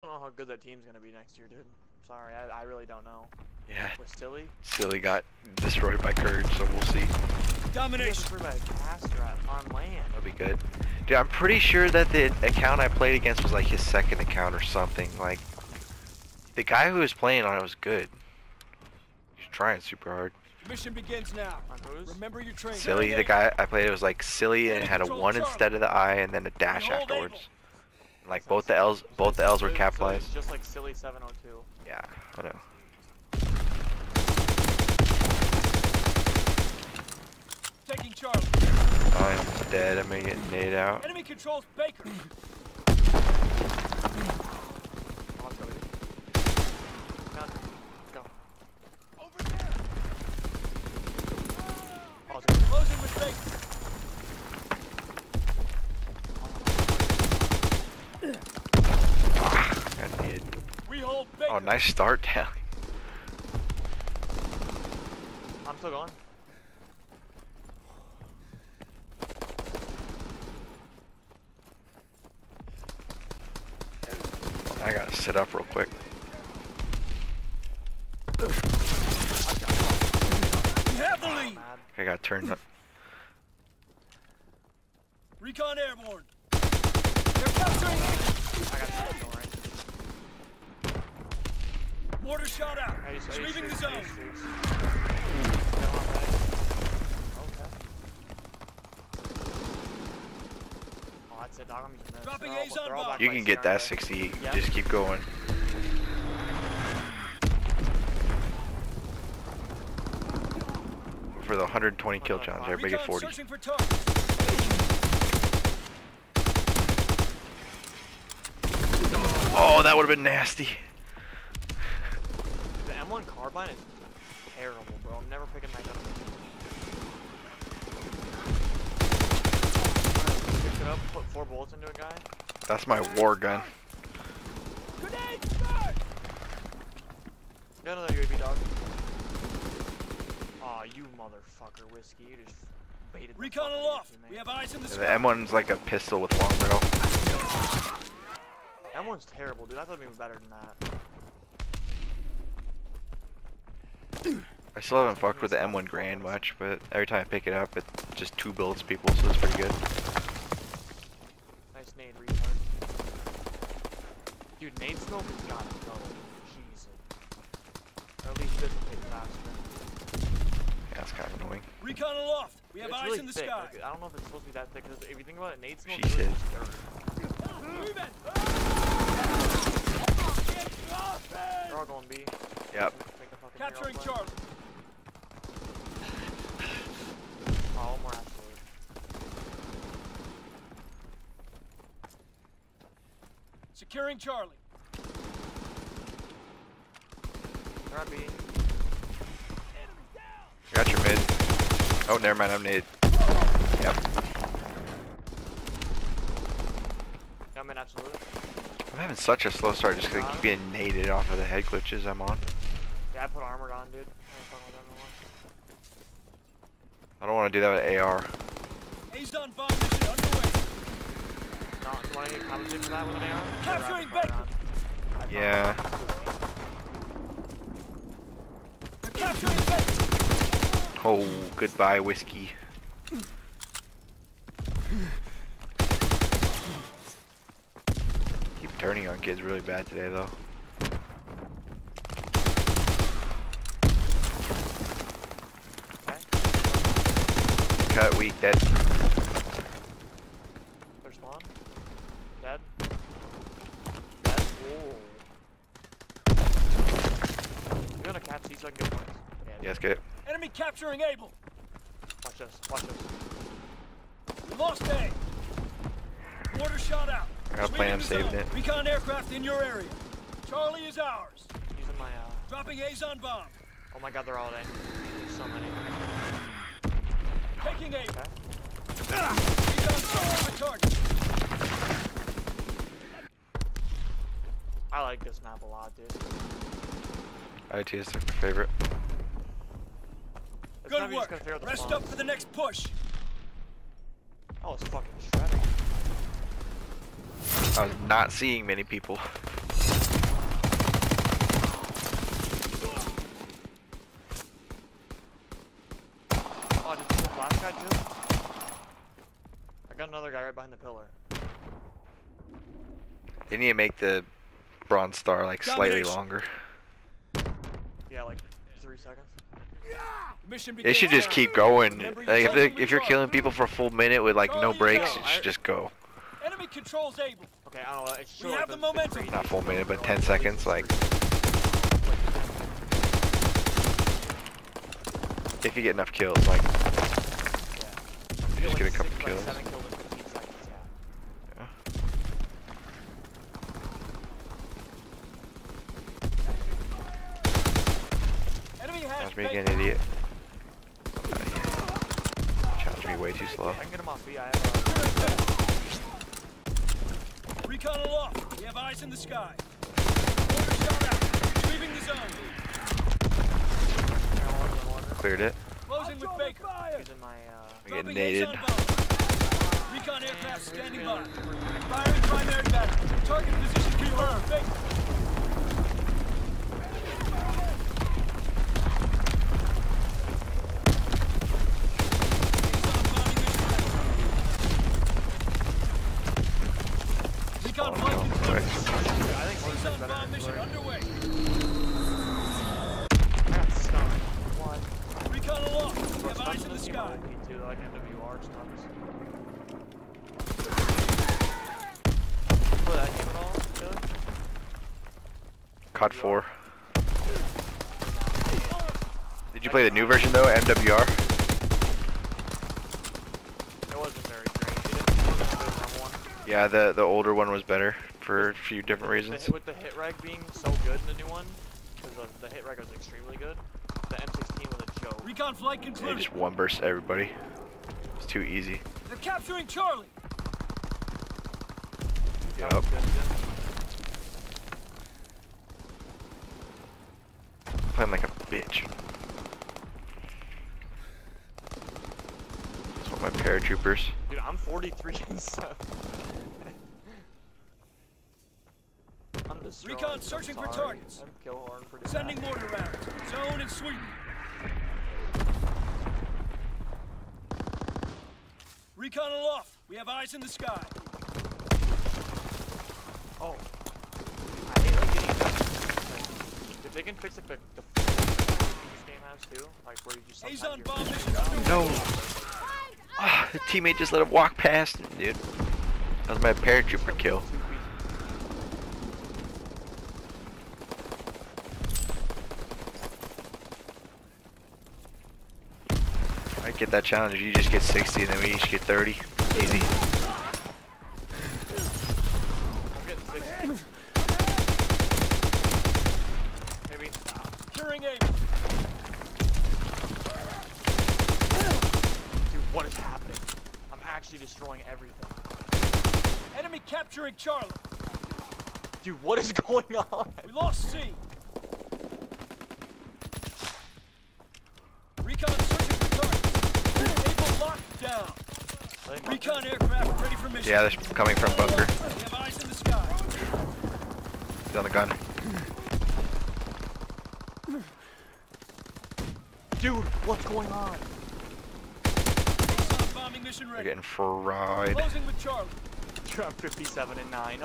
know how good that team's gonna be next year, dude. Sorry, I really don't know. Yeah. With Silly? Silly got destroyed by Courage, so we'll see. Domination. Destroyed by a caster on land. That'll be good. Dude, I'm pretty sure that the account I played against was like his second account or something. Like, the guy who was playing on it was good. He's trying super hard. Mission begins now. Remember your training. Silly, the guy I played, it was like Silly and it had a 1 instead of the I and then a dash afterwards. Like both the L's were capitalized. Just like Silly 702. Yeah, I know. Taking Charlie. I'm dead. I'm gonna get nade out. Enemy controls Baker. Over there. Closing with Baker. Got nade. We hold Baker. Oh, nice start, Tally. I'm still going. I gotta sit up real quick. We have the lead. I got turned up. Recon airborne. They're capturing. I got shot, don't worry. Mortar shot out. It's leaving the zone. Dropping A's on bomb. You can get that 60. Yeah. Just keep going. For the 120 kill challenge, everybody get 40. Searching for targets. Oh, that would have been nasty. The M1 carbine is terrible, bro. I'm never picking that gun up. Pick it up, put 4 bullets into a guy. That's my war gun. Grenade start. Got another UAV, dog. Aw, you motherfucker, Whiskey. You just baited the Recon fuck out of aloft. me, We man. have eyes in the The sky. M1's like a pistol with long barrel. M1's terrible, dude. I thought it'd be better than that. I still haven't fucked with the M1 Grand much, but every time I pick it up, it just 2 bullets people, so it's pretty good. Nice nade, retard. Dude, nade smoke has gotta go. Jesus. Or at least dissipate faster. Yeah, it's kind of annoying. Recon aloft. We have It's eyes really in the thick. sky. Like, I don't know if it's supposed to be that thick, because if you think about it, nade smoke She is really said. just dirt. They're all going B. Yep. Make the fucking Capturing hero play. Charlie. Oh, one more absolute. Securing Charlie. They're on B. Got your mid. Oh, never mind, I'm nade. Yep. Got mid absolute. I'm having such a slow start just because I keep getting naded off of the head glitches I'm on. Yeah, I put armored on, dude. I don't want to do that with AR. A's on bomb mission underway. No, you want to get compensated for that with an AR? Capturing Baker. Yeah. They're capturing Baker. Oh, goodbye, Whiskey. Keep turning on kids really bad today, though. Cut, weak, dead. There's spawn. Dead. Dead. Whoa. You gonna catch these so I can get points? Yeah, Yes, get it. Enemy capturing Able. Watch this. Watch this. We lost A. Mortar shot out. I got a plan, I'm saving it. Recon aircraft in your area. Charlie is ours. Using my Dropping A's on bomb. oh my god, they're all in. There's so many. Taking A. Okay. Recon searching for target. I like this map a lot, dude. IT is my favorite. It's Good not just work. gonna figure out the Rest spawns. up for the next push. Oh, it's fucking shredding. I was not seeing many people. another guy right behind the pillar. They need to make the bronze star like slightly Domination. longer. Yeah, like 3 seconds. Mission They should begins just now. keep going. Remember, Like you're if you're killing people for a full minute with like no breaks, you should just go. Enemy controls Able. Okay, I don't know. It's We short, have the but momentum. crazy. Not full minute, but 10 seconds. Like if you get enough kills, like Yeah. you just get a couple Like kills. 7 kills in 15 seconds, yeah. Enemy has Challenge me bacon. again, idiot. Challenge me way too slow. I can get him off B. I have Recon aloft. We have eyes in the sky. Order shot out. Leaving the zone. Cleared it. Closing with Baker. using my, We get Dropping naded. Ace on bomb. Recon aircraft standing by. Firing primary battery. Target position confirmed. Baker. Recon flight Oh, confirmed. right. I think Ace Hornet's on better bomb than mission Flurry. underway. I got stunned. What? Recon aloft. We have Stuns eyes in the doesn't sky. even repeat too, like MWR stuns. Play that game at all? Really? COD 4. Did you play the new version though, MWR? It wasn't very great. It wasn't as good as number one. Yeah, the older one was better for a few different The reasons. with the hit reg being so good in the new one, because the hit reg was extremely good, the M16 was a joke. Recon flight They concluded. just one burst everybody. It's too easy. They're capturing Charlie. That Yup. was good, too. Playing like a bitch. That's what my paratroopers. Dude, I'm 43 and 7. I'm destroyed. Recon searching for Sorry. targets. I'm kill horn pretty Sending bad. mortar rounds. Zone and sweep. Recon aloft. We have eyes in the sky. Oh. I hate like getting like, if they can fix like the this game has too, like where you just A's sometimes on you're- bomb mission underway. No. Ah, the teammate just let him walk past him, dude. That was my paratrooper kill. I get that challenge. You just get 60 and then we each get 30. Easy. I'm getting 60. Maybe. Curing aim. Dude, what is happening? I'm actually destroying everything. Enemy capturing Charlie. Dude, what is going on? We lost C. Recon searching for targets. Able locked down. Recon aircraft ready for mission. Yeah, they're coming from bunker. We have eyes in the sky. He's on the gun. Dude, what's going on? Ace on bombing mission They're ready. getting fried. Closing with Charlie. Dude, I'm 57 and 9.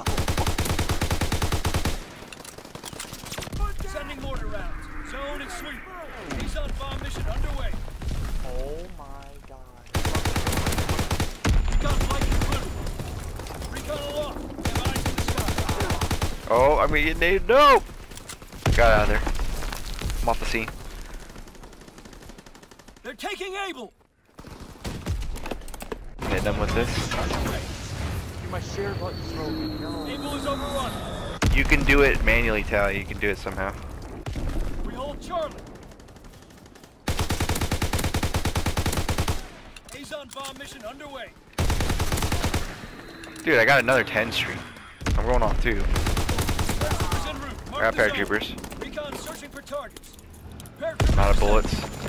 Sending mortar rounds. Zone and sweep. Ace on bomb mission underway. Oh my god. Recon flight concluded. Recon aloft. We have eyes in the sky. Oh, I'm gonna get naded. No! Got out of there. I'm off the scene. They're taking Able. Hit them with this. Dude, my share button's broken. No. Able is overrun. You can do it manually, Tally. You can do it somehow. We hold Charlie. Ace on bomb mission underway. Dude, I got another 10 streak. I'm going on 2. Paratroopers en route. I Mark got the zone. paratroopers. Recon searching for targets. I'm Paratroopers out of bullets.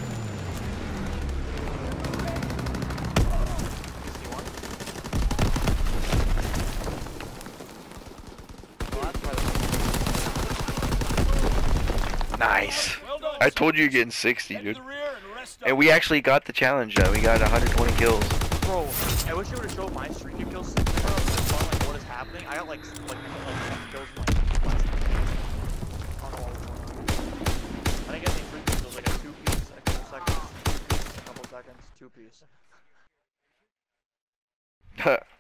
Nice. Well done. I told you you're getting 60, Head to dude. the rear and rest up. And we actually got the challenge done. We got 120 kills. Bro, I wish you would have showed my streak of kills, bro. Just showing like what is happening. I got like 7 kills in like last minute. I don't know what was going on. I didn't get any free kills. It was like a 2-piece, a couple seconds, a couple seconds, 2-piece.